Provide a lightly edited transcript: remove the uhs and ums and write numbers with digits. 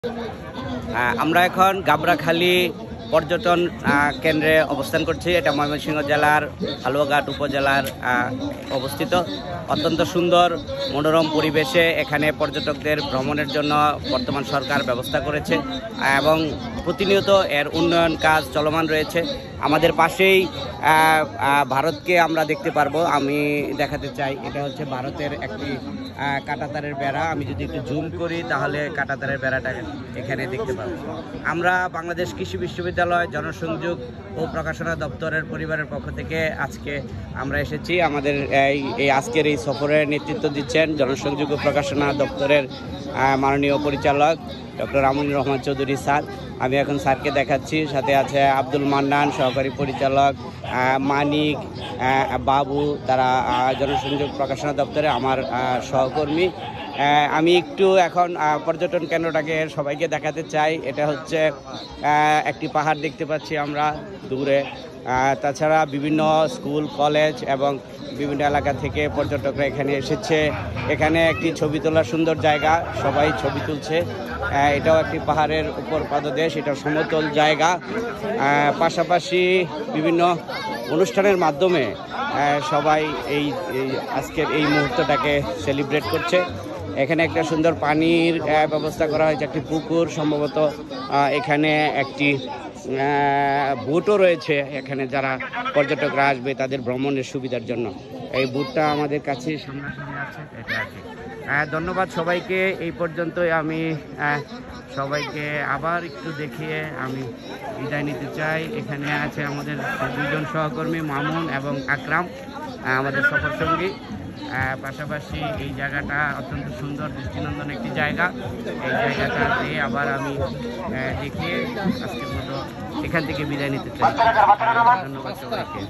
আমরা এখন গাবড়াখালী পর্যটন কেন্দ্রে অবস্থান করছি। এটা ময়মনসিংহ জেলার হালুয়াঘাট উপজেলার অবস্থিত। অত্যন্ত সুন্দর মনোরম পরিবেশে এখানে পর্যটকদের ভ্রমণের জন্য বর্তমান সরকার ব্যবস্থা করেছে এবং প্রতিনিয়ত এর উন্নয়ন কাজ চলমান রয়েছে। আমাদের পাশেই ভারতকে আমরা দেখতে পারবো। আমি দেখাতে চাই, এটা হচ্ছে ভারতের একটি কাঁটাতারের বেড়া। আমি যদি একটু জুম করি তাহলে কাঁটাতারের বেড়াটা এখানে দেখতে পাবো। আমরা বাংলাদেশ কৃষি বিশ্ববিদ্যালয় জনসংযোগ ও প্রকাশনা দপ্তরের পরিবারের পক্ষ থেকে আজকে আমরা এসেছি। আমাদের এই আজকের এই সফরের নেতৃত্ব দিচ্ছেন জনসংযোগ ও প্রকাশনা দপ্তরের মাননীয় পরিচালক ডক্টর আমিনুর রহমান চৌধুরী স্যার। আমি এখন স্যারকে দেখাচ্ছি, সাথে আছে আব্দুল মান্নান সহকারী পরিচালক, মানিক, বাবু, তারা জনসংযোগ প্রকাশনা দপ্তরে আমার সহকর্মী। আমি একটু এখন পর্যটন কেন্দ্রটাকে সবাইকে দেখাতে চাই। এটা হচ্ছে একটি পাহাড় দেখতে পাচ্ছি আমরা দূরে। তাছাড়া বিভিন্ন স্কুল কলেজ এবং বিভিন্ন এলাকা থেকে পর্যটকরা এখানে এসেছে। এখানে একটি ছবি তোলার সুন্দর জায়গা, সবাই ছবি তুলছে। এটাও একটি পাহাড়ের উপর পাদদেশ, এটা সমতল জায়গা। পাশাপাশি বিভিন্ন অনুষ্ঠানের মাধ্যমে সবাই এই আজকের এই মুহূর্তটাকে সেলিব্রেট করছে। এখানে একটা সুন্দর পানির ব্যবস্থা করা হয়েছে, একটি পুকুর সম্ভবত। এখানে একটি বোটও রয়েছে এখানে, যারা পর্যটকরা আসবে তাদের ভ্রমণের সুবিধার জন্য। এই বোটটা আমাদের কাছে সামনাসামনি আছে, এটা আছে। ধন্যবাদ সবাইকে। এই পর্যন্তই। আমি সবাইকে আবার একটু দেখিয়ে আমি বিদায় নিতে চাই। এখানে আছে আমাদের দুজন সহকর্মী মামুন এবং আকরাম, আমাদের সফর সঙ্গী। পাশাপাশি এই জায়গাটা অত্যন্ত সুন্দর দৃষ্টিনন্দন একটি জায়গা। এই জায়গাটাতে আবার আমি দেখিয়ে আজকের মতো এখান থেকে বিদায় নিতে চাই। ধন্যবাদ সবাইকে।